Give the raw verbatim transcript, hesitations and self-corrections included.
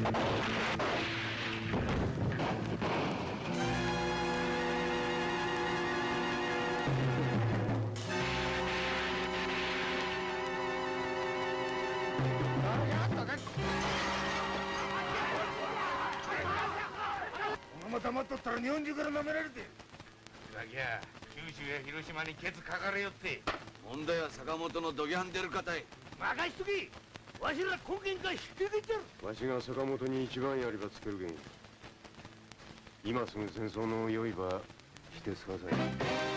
黙っとったら日本中から舐められて。 だけや九州や広島にケツかかれよって。 問題は坂本の土下ん出る方へ。 任しとけ。わしら貢献会引き受けてる。 わしが坂本に一番やりばつけるけん。今すぐ戦争の用意ばしてすかさい。